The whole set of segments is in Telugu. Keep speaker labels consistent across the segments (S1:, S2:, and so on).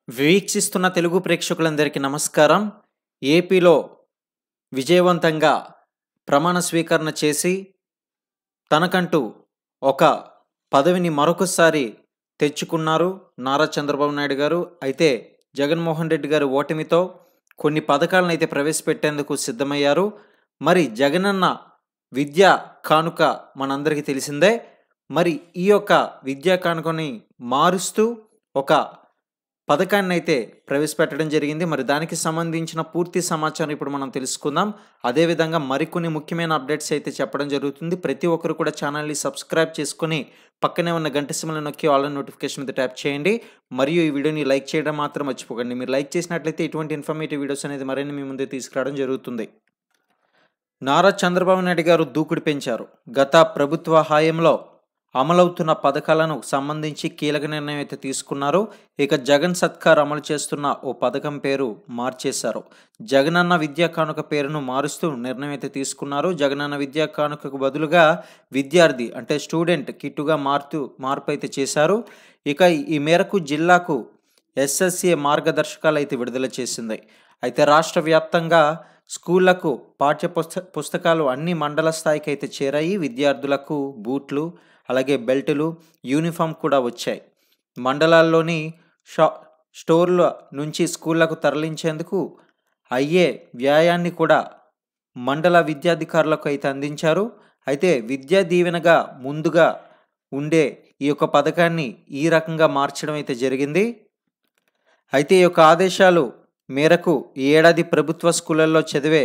S1: వీక్షిస్తున్న తెలుగు ప్రేక్షకులందరికీ నమస్కారం. ఏపీలో విజయవంతంగా ప్రమాణ స్వీకరణ చేసి తనకంటూ ఒక పదవిని మరొకసారి తెచ్చుకున్నారు నారా చంద్రబాబు నాయుడు గారు. అయితే జగన్మోహన్ రెడ్డి గారు ఓటమితో కొన్ని పథకాలను అయితే ప్రవేశపెట్టేందుకు సిద్ధమయ్యారు. మరి జగనన్న విద్యా కానుక మనందరికీ తెలిసిందే. మరి ఈ యొక్క విద్యా కానుకని మారుస్తూ ఒక పథకాన్ని అయితే ప్రవేశపెట్టడం జరిగింది. మరి దానికి సంబంధించిన పూర్తి సమాచారం ఇప్పుడు మనం తెలుసుకుందాం. అదేవిధంగా మరికొన్ని ముఖ్యమైన అప్డేట్స్ అయితే చెప్పడం జరుగుతుంది. ప్రతి ఒక్కరు కూడా ఛానల్ని సబ్స్క్రైబ్ చేసుకొని పక్కనే ఉన్న గంట సింబల్ని నొక్కి ఆల్ నోటిఫికేషన్ మీద ట్యాప్ చేయండి. మరియు ఈ వీడియోని లైక్ చేయడం మాత్రం మర్చిపోకండి. మీరు లైక్ చేసినట్లయితే ఇటువంటి ఇన్ఫర్మేటివ్ వీడియోస్ అనేది మరిన్ని మీ ముందే తీసుకురావడం జరుగుతుంది. నారా చంద్రబాబు నాయుడు గారు దూకుడు పెంచారు. గత ప్రభుత్వ హయాంలో అమలవుతున్న పథకాలను సంబంధించి కీలక నిర్ణయం అయితే తీసుకున్నారు. ఇక జగన్ సత్కార్ అమలు చేస్తున్న ఓ పథకం పేరు మార్చేశారు. జగనన్న విద్యా కానుక పేరును మారుస్తూ నిర్ణయం అయితే తీసుకున్నారు. జగనన్న విద్యా కానుకకు బదులుగా విద్యార్థి అంటే స్టూడెంట్ కిట్టుగా మార్పు అయితే చేశారు. ఇక ఈ మేరకు జిల్లాకు ఎస్ఎస్ఏ మార్గదర్శకాలు అయితే విడుదల చేసింది. అయితే రాష్ట్ర వ్యాప్తంగా స్కూళ్లకు పుస్తకాలు అన్ని మండల స్థాయికి అయితే చేరాయి. విద్యార్థులకు బూట్లు అలాగే బెల్టులు యూనిఫామ్ కూడా వచ్చాయి. మండలాల్లోని స్టోర్ల నుంచి స్కూళ్లకు తరలించేందుకు అయ్యే వ్యయాన్ని కూడా మండల విద్యాధికారులకు అయితే అందించారు. అయితే విద్యా దీవెనగా ముందుగా ఉండే ఈ యొక్క పథకాన్ని ఈ రకంగా మార్చడం అయితే జరిగింది. అయితే ఈ యొక్క ఆదేశాలు మేరకు ఈ ఏడాది ప్రభుత్వ స్కూళ్లలో చదివే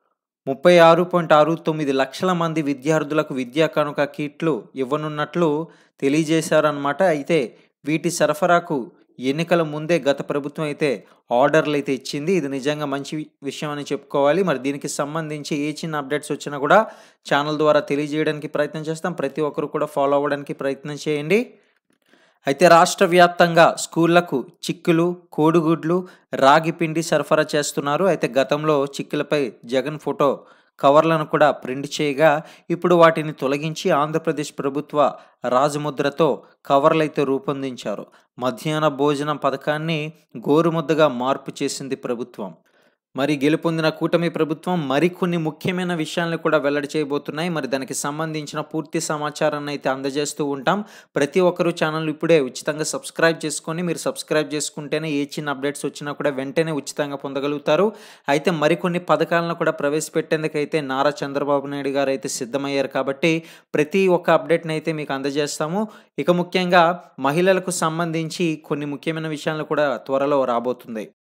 S1: 36.69 లక్షల మంది విద్యార్థులకు విద్యా కానుక కిట్లు ఇవ్వనున్నట్లు తెలియజేశారన్నమాట. అయితే వీటి సరఫరాకు ఎన్నికల ముందే గత ప్రభుత్వం అయితే ఆర్డర్లు అయితే ఇచ్చింది. ఇది నిజంగా మంచి విషయం అని చెప్పుకోవాలి. మరి దీనికి సంబంధించి ఏ చిన్న అప్డేట్స్ వచ్చినా కూడా ఛానల్ ద్వారా తెలియజేయడానికి ప్రయత్నం చేస్తాం. ప్రతి ఒక్కరు కూడా ఫాలో అవ్వడానికి ప్రయత్నం చేయండి. అయితే రాష్ట్ర వ్యాప్తంగా స్కూళ్లకు చిక్కులు, కోడిగుడ్లు, రాగి పిండి సరఫరా చేస్తున్నారు. అయితే గతంలో చిక్కులపై జగన్ ఫోటో కవర్లను కూడా ప్రింట్ చేయగా ఇప్పుడు వాటిని తొలగించి ఆంధ్రప్రదేశ్ ప్రభుత్వ రాజముద్రతో కవర్లైతే రూపొందించారు. మధ్యాహ్న భోజనం పథకాన్ని గోరుముద్దగా మార్పు చేసింది ప్రభుత్వం. మరి గెలుపొందిన కూటమి ప్రభుత్వం మరికొన్ని ముఖ్యమైన విషయాలను కూడా వెల్లడి చేయబోతున్నాయి. మరి దానికి సంబంధించిన పూర్తి సమాచారాన్ని అయితే అందజేస్తూ ఉంటాం. ప్రతి ఒక్కరూ ఛానల్ ఇప్పుడే ఉచితంగా సబ్స్క్రైబ్ చేసుకొని మీరు సబ్స్క్రైబ్ చేసుకుంటేనే ఏ చిన్న అప్డేట్స్ వచ్చినా కూడా వెంటనే ఉచితంగా పొందగలుగుతారు. అయితే మరికొన్ని పథకాలను కూడా ప్రవేశపెట్టేందుకైతే నారా చంద్రబాబు నాయుడు గారు అయితే సిద్ధమయ్యారు. కాబట్టి ప్రతి ఒక్క అప్డేట్ని అయితే మీకు అందజేస్తాము. ఇక ముఖ్యంగా మహిళలకు సంబంధించి కొన్ని ముఖ్యమైన విషయాలు కూడా త్వరలో రాబోతుంది.